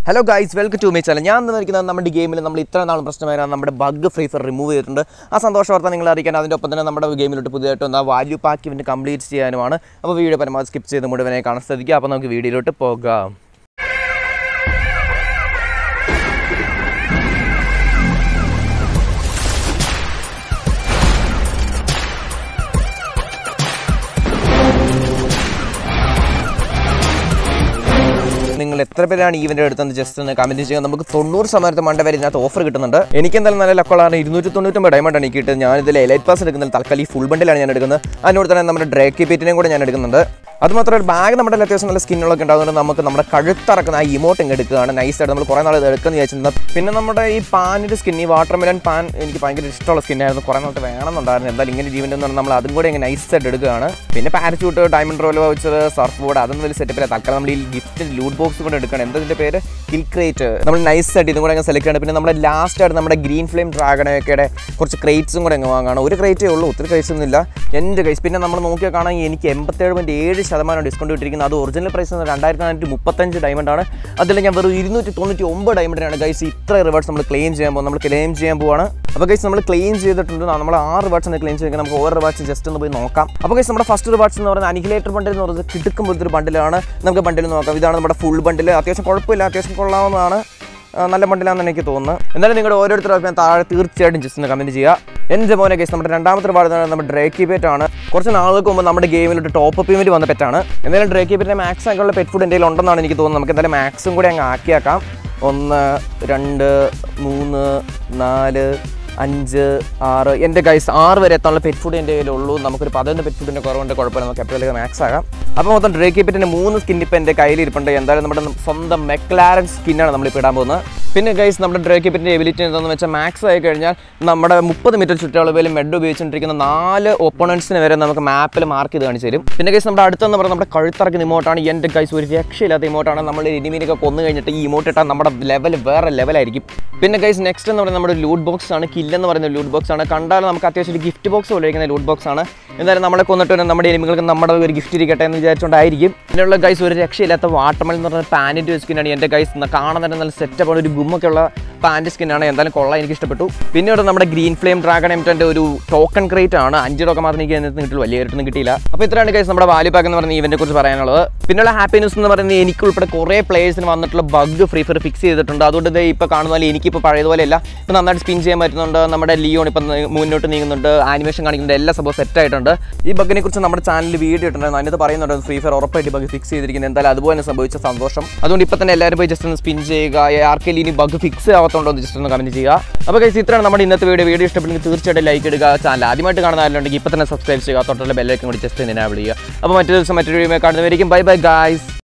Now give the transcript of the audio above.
Hello guys, welcome to my channel. I am going to show you game. We will bug free for remove it. That's why we will game value pack complete. Video skip video. നിങ്ങൾ എത്ര പേരാണ് event എടുത്തത് just ഒന്ന് comment ചെയ്യുക. നമുക്ക് 90% മണ്ട വരെ ഇതിനകത്ത് ഓഫർ കിട്ടുന്നുണ്ട്. എനിക്ക് എന്തായാലും നല്ല ലക്കുള്ളതാണ്. 299 ഡയമണ്ട് ആണ് എനിക്ക് കിട്ടുന്നത്. ഞാൻ ഇതിൽ എലൈറ്റ് പാസ് എടുക്കുന്നത് തൽക്കാലം ഈ ഫുൾ ബണ്ടിലാണ് ഞാൻ എടുക്കുന്നത്. അതിനോട് തന്നെ നമ്മുടെ ഡ്രേക്കി പീറ്റിനെയും കൂടെ ഞാൻ എടുക്കുന്നുണ്ട്. അതുമാത്രമല്ല ഒരു ബാഗ് നമ്മുടെ അത്യാവശ്യം നല്ല സ്കിന്നുകളൊക്കെ ഉണ്ടാകുന്നുണ്ട്. നമുക്ക് നമ്മുടെ കഴുത്തിറക്കുന്ന ആ ഇമോട്ട് എടുക്കുകയാണ് നൈസായിട്ട്. നമ്മൾ കുറേ നാൾ ഇത് എടുക്കുന്നത് വിചാരിച്ചിരുന്നത്. പിന്നെ നമ്മുടെ ഈ പാനിൻ്റെ സ്കിൻ, ഈ വാട്ടർമെലൺ പാൻ എനിക്ക് ഭയങ്കര ഇഷ്ടമുള്ള സ്കിന്നായിരുന്നു. കുറേ നാളത്തെ വേണമെന്നുണ്ടായിരുന്നു. എന്തായാലും ഇങ്ങനെ ഈവന്റ് എന്ന് പറഞ്ഞാൽ നമ്മൾ അതും കൂടെ ഇങ്ങനെ നൈസായിട്ട് എടുക്കുകയാണ്. പിന്നെ parachute, diamond royale voucher, surf board അതൊന്നും വലിയ സെറ്റപ്പില്ല. തൽക്കാലം നമ്മൾ ഈ ഗിഫ്റ്റ് ലൂട്ട് ബോക്സ് കൊണ്ട് എടുക്കണം. എന്താ പേര് കിൽക്രേറ്റ്. നമ്മൾ നൈസായിട്ട് ഇതും കൂടെ അങ്ങ് സെലക്ട് ചെയ്യണം. പിന്നെ നമ്മുടെ ലാസ്റ്റ് ആയിട്ട് നമ്മുടെ ഗ്രീൻ ഫ്ലെയിം ഡ്രാഗണൊക്കെ കുറച്ച് ക്രേറ്റ്സും കൂടെ അങ്ങ് വാങ്ങണം. ഒരു ക്രേറ്റേ ഉള്ളൂ, ഒത്തിരി ക്രേറ്റ്സ് ഒന്നും ഇല്ല എൻ്റെ കൈസ്. പിന്നെ നമ്മൾ നോക്കിയാൽ കാണാൻ എനിക്ക് 87.7% ഡിസ്കൗണ്ട് കിട്ടിയിരിക്കുന്നത്. അത് ഒറിജിനൽ പ്രൈസ് 2435 ഡയമണ്ട് ആണ്. അതിൽ ഞാൻ വെറും 299 ഡയമണ്ടിനാണ് ഗൈസ് ഇത്ര റിവാർഡ്സ് നമ്മൾ ക്ലെയിം ചെയ്യാൻ പോവാണ്. അപ്പോൾ ഗൈസ് നമ്മൾ ക്ലെയിം ചെയ്തിട്ടുണ്ട്. നമ്മൾ 6 റിവാർഡ്സ് ആണ് ക്ലെയിം ചെയ്തിരിക്കുന്നത്. നമുക്ക് ഓരോ റിവാർഡ്സ് ജസ്റ്റ് ഒന്ന് പോയി നോക്കാം. അപ്പോൾ ഗൈസ് നമ്മുടെ ഫസ്റ്റ് റിവാർഡ്സ് എന്ന് പറയുന്നത് അനിഹിലേറ്റർ ബണ്ടിൽ എന്ന് പറയുന്നത് കിടക്കുമ്പോഴത്തെ ഒരു ബണ്ടിലാണ്. നമുക്ക് ബണ്ടിൽ നോക്കാം. ഇതാണ് നമ്മുടെ ഫുൾ ബണ്ടിൽ. അത്യാവശ്യം കുഴപ്പമില്ല, അത്യാവശ്യം കൊള്ളാവുന്നതാണ്. നല്ല ബണ്ടിലാണെന്ന് എനിക്ക് തോന്നുന്നു. എന്നാലും നിങ്ങളുടെ ഓരോരുത്തരും താഴെ തീർച്ചയായിട്ടും ജസ്റ്റ് ഒന്ന് കമൻറ്റ് ചെയ്യുക. എൻ്റെ മോനെ കേസ് നമ്മുടെ രണ്ടാമത്തെ റിവാർഡ് നമ്മുടെ ഡ്രേക്കി പെറ്റ് ആണ്. കുറച്ച് നാളുകൾക്ക് മുമ്പ് നമ്മുടെ ഗെയിമിലോട്ട് ടോപ്പ് അപ്പ് ഇവന്റ് വന്ന പെറ്റാണ്. എന്തായാലും ഡ്രേക്കി പെറ്റിൻ്റെ മാക്സ് ആയിട്ടുള്ള പെറ്റ് ഫുഡ് എൻ്റെ കയ്യിൽ ഉണ്ടെന്നാണ് എനിക്ക് തോന്നുന്നത്. നമുക്ക് എന്തായാലും മാക്സും കൂടി അങ്ങ് ആക്കിയാക്കാം. 1 2 3 4 5 6 എൻ്റെ ഗൈസ് 6 വരെ എത്താനുള്ള പെറ്റ് ഫുഡ് എൻ്റെ കയ്യിലുള്ളൂ. നമുക്കൊരു 11 പെറ്റ് ഫുഡിൻ്റെ കുറവുണ്ട്, കുഴപ്പമില്ല. നമുക്ക് എപ്പോഴേക്കും മാക്സ് ആകാം. അപ്പോൾ മൊത്തം ഡ്രേക്കി പെറ്റിൻ്റെ 3 സ്കിൻ ഇപ്പോൾ എൻ്റെ കയ്യിലിരിപ്പുണ്ട്. എന്തായാലും നമ്മുടെ സ്വന്തം മെക്ലാരൻ സ്കിന്നാണ് നമ്മളിപ്പോൾ ഇടാൻ പോകുന്നത്. പിന്നെ ഗൈസ് നമ്മുടെ ഡ്രേക്കി പെറ്റിൻ്റെ എബിലിറ്റി എന്താണെന്ന് വെച്ചാൽ മാക്സ് ആയി കഴിഞ്ഞാൽ നമ്മുടെ 30 മീറ്റർ ചുറ്റളവിൽ മെഡ് ഉപയോഗിച്ചുകൊണ്ടിരിക്കുന്ന 4 ഓപ്പണൻസിന് വരെ നമുക്ക് മാപ്പിൽ മാർക്ക് ചെയ്ത് കാണിച്ചു തരും. പിന്നെ ഗൈസ് നമ്മുടെ അടുത്തെന്ന് പറഞ്ഞാൽ നമ്മുടെ കഴുത്തിറക്കുന്ന ഇമോട്ടാണ്. എൻ്റെ ഗൈസ് ഒരു രക്ഷയില്ലാത്ത ഇമോട്ടാണ്. നമ്മൾ എനിമീനൊക്കെ കൊന്നു കഴിഞ്ഞിട്ട് ഈ ഇമോട്ട് ഇട്ടാൽ നമ്മുടെ ലെവൽ വേറെ ലെവലായിരിക്കും. പിന്നെ ഗൈസ് നെക്സ്റ്റ് എന്ന് പറയുന്നത് നമ്മുടെ ലൂട്ട് ബോക്സ് ആണ്. കില്ലെന്ന് പറയുന്ന ലൂട്ട് ബോക്സ് ആണ്. കണ്ടാൽ നമുക്ക് അത്യാവശ്യം ഒരു ഗിഫ്റ്റ് ബോക്സ് പോലെ ഇരിക്കുന്ന ലൂട്ട് ബോക്സ് ആണ്. എന്തായാലും നമ്മളെ കൊന്നിട്ട് നമ്മുടെ എനിമികൾക്ക് നമ്മുടെ ഒരു ഗിഫ്റ്റ് ഇരിക്കട്ടെ എന്ന് വിചാരിച്ചുകൊണ്ടായിരിക്കും. പിന്നെയുള്ള ഗൈസ് ഒരു രക്ഷയില്ലാത്ത വാട്ടർമെലൻ എന്ന് പറഞ്ഞ പാൻറ്റ് സ്കിന്നാണ്. എൻ്റെ ഗൈസ് കാണാൻ തന്നെ നല്ല സെറ്റപ്പാണ്. ഒരു ഗുമ്മൊക്കെ ഉള്ള പാൻറ്റ് സ്കിന്നാണ്. എന്തായാലും കൊള്ളാൻ എനിക്ക് ഇഷ്ടപ്പെട്ടു. പിന്നെ ഇവിടെ നമ്മുടെ ഗ്രീൻ ഫ്ലെയിം ഡ്രാഗൺ എംറ്റൻ്റെ ഒരു ടോക്കൺ ക്രേറ്റ് ആണ്. 5 ടോക്കൺ മാത്രം എനിക്ക് അതിനകത്ത് കിട്ടുള്ളൂ, വലിയ ആയിട്ടൊന്നും കിട്ടിയില്ല. അപ്പോൾ ഇത്രയാണ് ഗൈസ് നമ്മുടെ വാല്യൂ പാക്ക് എന്ന് പറഞ്ഞ ഇവന്റിനെ കുറിച്ച് പറയാനുള്ളത്. പിന്നെയുള്ള ഹാപ്പി ന്യൂസ് എന്ന് പറയുന്നത് എനിക്ക് ഉൾപ്പെടെ കുറേ പ്ലേയേഴ്സിന് വന്നിട്ടുള്ള ബഗ് ഫ്രീ ഫയർ ഫിക്സ് ചെയ്തിട്ടുണ്ട്. അതുകൊണ്ട് ഇപ്പോൾ കാണുന്ന പോലെ എനിക്കിപ്പോൾ പഴയതുപോലെയല്ല. ഇപ്പോൾ നന്നായിട്ട് സ്പിൻ ചെയ്യാൻ പറ്റുന്നുണ്ട്. നമ്മുടെ ലിയോൺ ഇപ്പം മുന്നോട്ട് നീങ്ങുന്നുണ്ട്, ആനിമേഷൻ കാണിക്കുന്നുണ്ട്, എല്ലാ സംഭവം സെറ്റ് ആയിട്ടുണ്ട്. ഈ ബഗ്ഗിനെ കുറിച്ച് നമ്മുടെ ചാനലിൽ വീഡിയോ ഇട്ടിട്ടുണ്ട്. അതിനകത്ത് പറയുന്നുണ്ട് ഫ്രീ ഫയർ ഉറപ്പായിട്ട് ബഗ് ഫിക്സ് ചെയ്തിരിക്കുന്നത്. എന്തായാലും അതുപോലെ സംഭവിച്ച സന്തോഷം. അതുകൊണ്ട് ഇപ്പോൾ തന്നെ എല്ലാവരും പോയി ജസ്റ്റ് ഒന്ന് സ്പിൻ ചെയ്യുക. ആർക്കെങ്കിലും ഇനി ബഗ് ഫിക്സ് ആവത്തുണ്ടോ എന്ന് ജസ്റ്റ് ഒന്ന് കമൻറ്റ് ചെയ്യുക. അപ്പോൾ ഗൈസ് ഇത്രയാണ് നമ്മുടെ ഇന്നത്തെ വീഡിയോ ഇഷ്ടപ്പെടുമെങ്കിൽ തീർച്ചയായിട്ടും ലൈക്ക് ഇടുക. ചാനൽ ആദ്യമായിട്ട് കാണുന്ന ആരുണ്ടെങ്കിൽ ഇപ്പോൾ തന്നെ സബ്സ്ക്രൈബ് ചെയ്യുക. തൊട്ടുള്ള ബെല്ലൈക്കൻ കൂടി ജസ്റ്റ് എനേബിൾ ചെയ്യുക. അപ്പോൾ മറ്റൊരു ദിവസം മറ്റൊരു വീഡിയോ കാണുന്നവരിക്കും. Bye bye guys.